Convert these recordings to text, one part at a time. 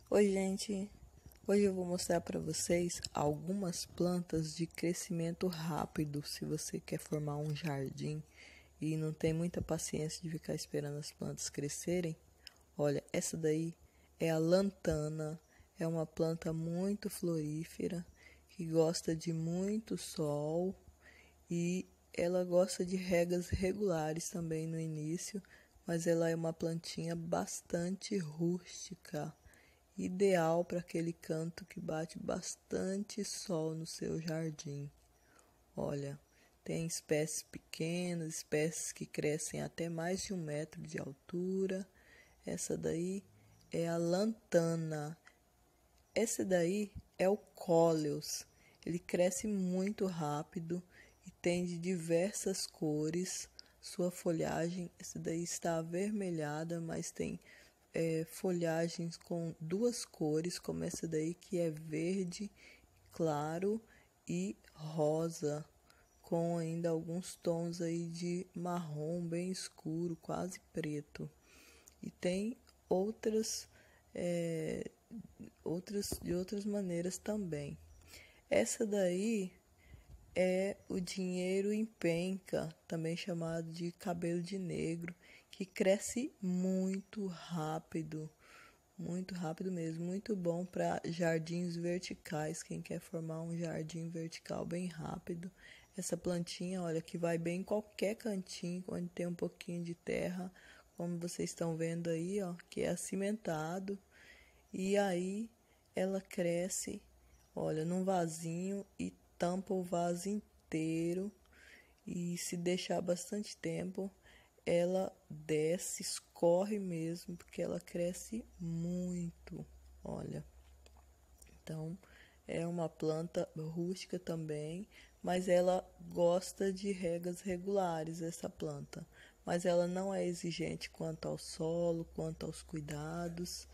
Oi, gente! Hoje eu vou mostrar para vocês algumas plantas de crescimento rápido. Se você quer formar um jardim e não tem muita paciência de ficar esperando as plantas crescerem, olha, essa daí é a lantana. É uma planta muito florífera que gosta de muito sol e ela gosta de regas regulares também no início, mas ela é uma plantinha bastante rústica, ideal para aquele canto que bate bastante sol no seu jardim. Olha, tem espécies pequenas, espécies que crescem até mais de 1 metro de altura. Essa daí é a lantana. Esse daí é o Coleus. Ele cresce muito rápido e tem de diversas cores. Sua folhagem, esse daí está avermelhada, mas tem folhagens com duas cores, como essa daí que é verde claro e rosa, com ainda alguns tons aí de marrom bem escuro, quase preto. E tem outras de outras maneiras também. Essa daí é o dinheiro em penca, também chamado de cabelo de negro, que cresce muito rápido mesmo, muito bom para jardins verticais, quem quer formar um jardim vertical bem rápido. Essa plantinha, olha, que vai bem em qualquer cantinho, onde tem um pouquinho de terra, como vocês estão vendo aí, ó, que é acimentado. E aí ela cresce, olha, num vasinho e tampa o vaso inteiro. E se deixar bastante tempo, ela desce, escorre mesmo, porque ela cresce muito, olha. Então, é uma planta rústica também, mas ela gosta de regas regulares, essa planta. Mas ela não é exigente quanto ao solo, quanto aos cuidados.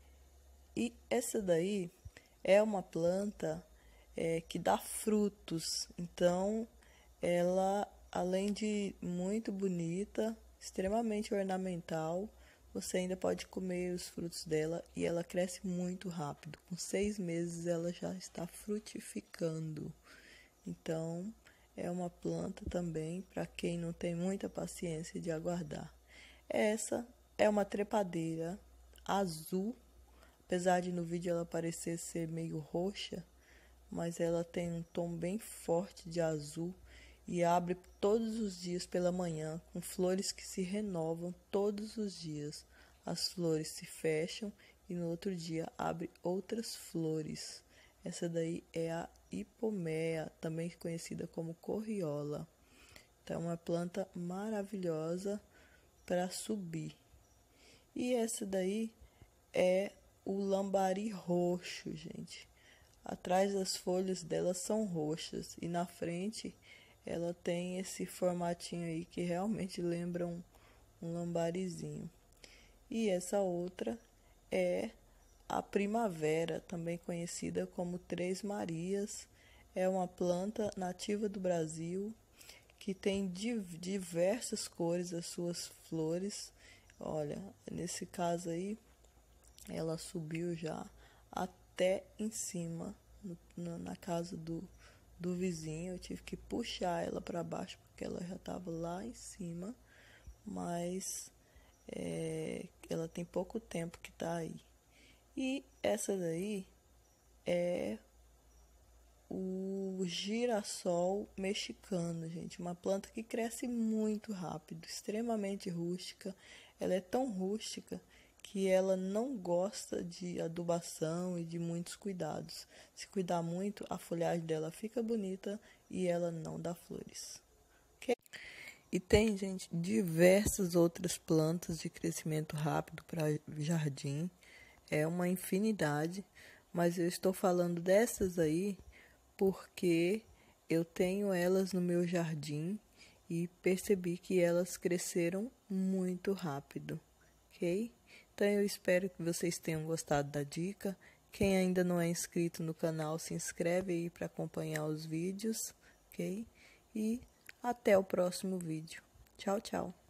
E essa daí é uma planta que dá frutos. Então, ela, além de muito bonita, extremamente ornamental, você ainda pode comer os frutos dela e ela cresce muito rápido. Com 6 meses ela já está frutificando. Então, é uma planta também para quem não tem muita paciência de aguardar. Essa é uma trepadeira azul, apesar de no vídeo ela parecer ser meio roxa, mas ela tem um tom bem forte de azul e abre todos os dias pela manhã, com flores que se renovam todos os dias. As flores se fecham e no outro dia abre outras flores. Essa daí é a hipomea, também conhecida como corriola. Então, é uma planta maravilhosa para subir. E essa daí é o lambari roxo, gente. Atrás das folhas dela são roxas e na frente ela tem esse formatinho aí que realmente lembra um lambarizinho. E essa outra é a primavera, também conhecida como Três Marias. É uma planta nativa do Brasil que tem diversas cores as suas flores. Olha, nesse caso aí, ela subiu já até em cima, na casa do vizinho. Eu tive que puxar ela para baixo porque ela já estava lá em cima, mas ela tem pouco tempo que está aí. E essa daí é o girassol mexicano, gente, uma planta que cresce muito rápido, extremamente rústica. Ela é tão rústica que ela não gosta de adubação e de muitos cuidados. Se cuidar muito, a folhagem dela fica bonita e ela não dá flores. Okay? E tem, gente, diversas outras plantas de crescimento rápido para jardim. É uma infinidade, mas eu estou falando dessas aí porque eu tenho elas no meu jardim e percebi que elas cresceram muito rápido, ok? Então eu espero que vocês tenham gostado da dica. Quem ainda não é inscrito no canal, se inscreve aí para acompanhar os vídeos, ok? E até o próximo vídeo. Tchau, tchau!